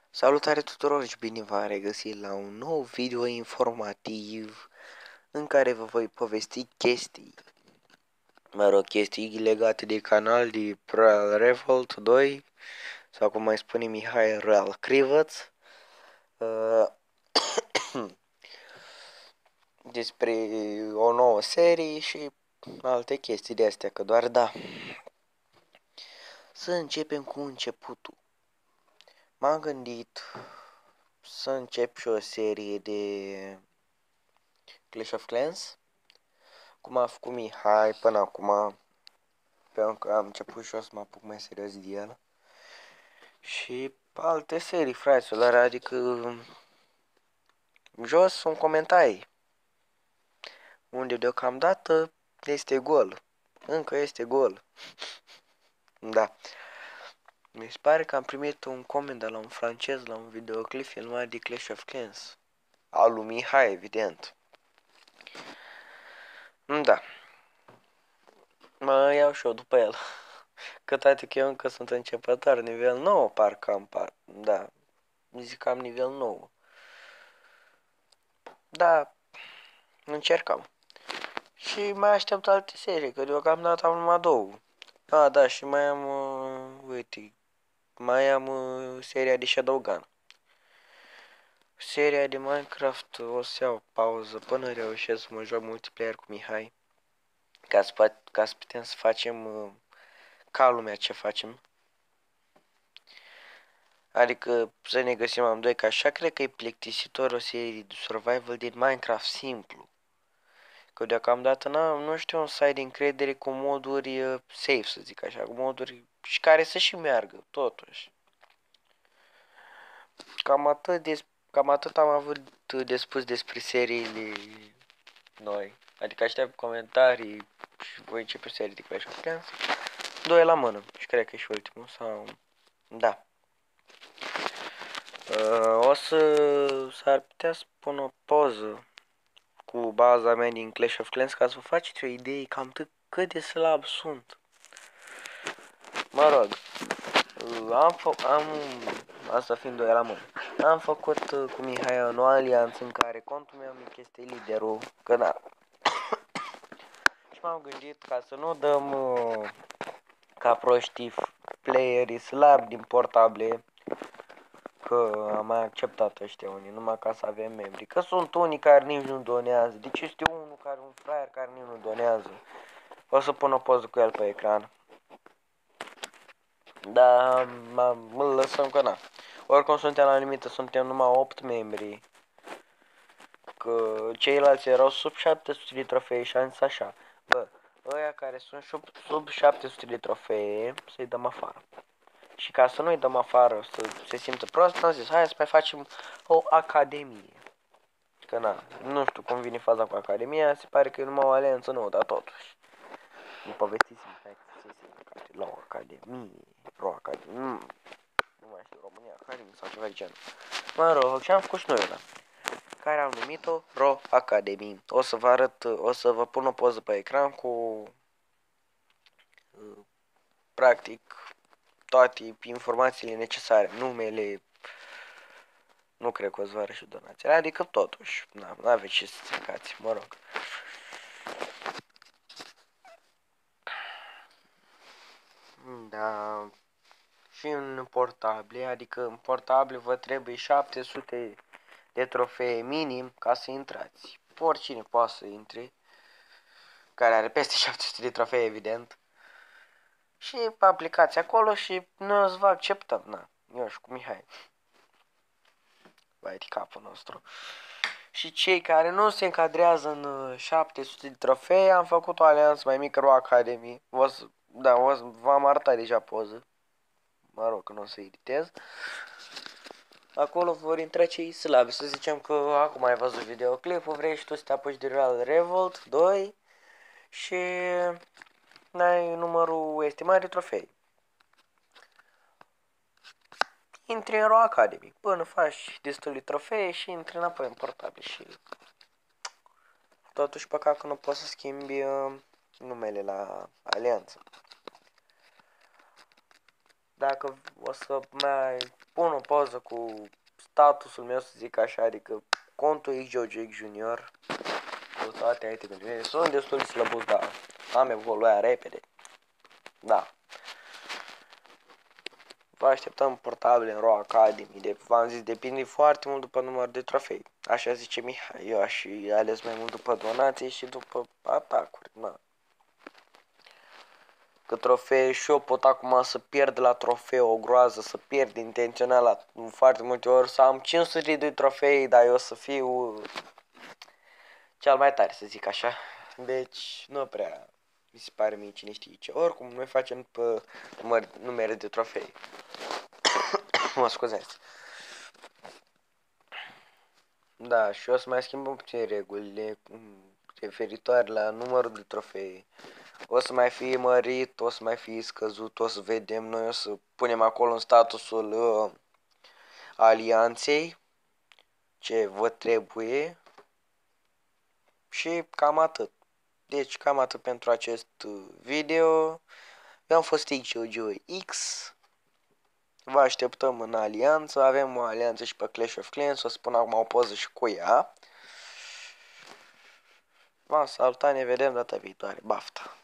Salutare tuturor și bine v-am regăsit la un nou video informativ în care vă voi povesti chestii legate de canal de Royal Revolt 2 sau cum mai spune Mihai Royal Crivăț, despre o nouă serie și alte chestii de astea, că doar da. Să începem cu începutul. M-am gândit să încep și o serie de Clash of Clans, cum a făcut Mihai până acum, pentru că am început și o să mă apuc mai serios de el. Și alte serii, fraților, adică jos sunt comentarii, unde deocamdată este gol. Încă este gol. Da. Mi se pare că am primit un coment de la un francez la un videoclip filmat de Clash of Clans. Al lui Mihai, evident. Da. Mă iau și eu după el. Că toate că eu încă sunt începător, nivel 9 parcă am da, zic că am nivel 9. Da, încercam. Și mai aștept alte serii, că deocamdată am numai două. Da, și mai am, uite, mai am seria de Shadowgun. Seria de Minecraft o să iau pauză până reușesc să mă joc multiplayer cu Mihai. Ca să putem să facem ca lumea ce facem. Adică să ne găsim amândoi, că așa cred că e plictisitor o serie de survival din Minecraft simplu. Că deocamdată nu știu un site de încredere cu moduri safe, să zic așa, cu moduri și care să și meargă, totuși. Cam atât am avut de spus despre seriile noi. Adică aștept comentarii și voi începe serii de Clash of Clans. 2 la mână și cred că e și ultimul sau... Da. O s-ar putea să pun o poză cu baza mea din Clash of Clans ca să vă faceți o idee cam cât de slab sunt. Mă rog, asta fiind 2 la mână. Am făcut cu Mihai o nouă alianță în care contul meu mic este liderul, că da. Și m-am gândit ca să nu dăm ca proștii playerii slabi din portable, că am mai acceptat ăștia unii, numai ca să avem membri. Că sunt unii care nici nu donează. Deci este unul care, un fraier care nici nu donează. O să pun o poză cu el pe ecran. Dar mă lăsăm că na. Oricum suntem la limită, suntem numai 8 membri. Că ceilalți erau sub 700 de trofee și am zis așa. Bă, ăia care sunt sub 700 de trofee, să-i dăm afară. Și ca să nu-i dăm afară, să se simtă prost, am zis, hai să mai facem o academie. Că na, nu știu cum vine faza cu academia, se pare că e numai o alianță nouă, dar totuși. Nu povestiți hai că fusese la o academie, nu mai știu, România Academy sau ceva de genul. Mă rog, și am făcut și noi una, care am numit-o Ro Academy. O să vă arăt, o să vă pun o poză pe ecran cu practic toate informațiile necesare, numele, nu cred că o să vă arăt și donațiile, adică totuși, nu aveți ce să stricați, mă rog. Da, și în portable, adică în portable vă trebuie 700 de trofee minim ca să intrați. Oricine poate să intre, care are peste 700 de trofee, evident. Și aplicați acolo și noi o să vă acceptăm, na, eu și cu Mihai. Vai de capul nostru. Și cei care nu se încadrează în 700 de trofee, am făcut o alianță mai mică, Ro Academy. V-am arătat deja poză. Mă rog, că nu o să editez. Acolo vor intra cei slabi. Să zicem că acum ai văzut videoclipul, vrei și tu să te apuci de Royal Revolt 2 și n-ai numărul estimat de trofei. Intri în Ro Academy până faci destul de trofee și intri înapoi în portabil și totuși păcat că nu poți să schimbi numele la alianță. dacă o să mai pun o poză cu statusul meu, să zic așa, adică contul XGeoGeek Junior cu toate itemele. Sunt destul de slăbos, dar am evoluat repede. Da. Vă așteptăm portabile în Raw Academy. V-am zis, depinde foarte mult după număr de trofei. Așa zice Mihai. Eu aș fi ales mai mult după donații și după atacuri. Na. Că trofee și eu pot acum să pierd la trofeu o groază, să pierd intențional la foarte multe ori, să am 500 de trofei, dar eu să fiu cel mai tare, să zic așa. Deci nu prea mi se pare mie cine știe ce. Oricum, noi facem pe numere de trofei. Mă scuzați. Da, și o să mai schimbăm puțin regulile referitoare la numărul de trofei. O să mai fie mărit, o să mai fie scăzut, o să vedem. Noi o să punem acolo în statusul alianței ce vă trebuie și cam atât. Deci cam atât pentru acest video. Eu am fost XGeoGeoX. Vă așteptăm în alianță. Avem o alianță și pe Clash of Clans. O să pun acum o poză și cu ea. V-am salutat, ne vedem data viitoare. Baftă!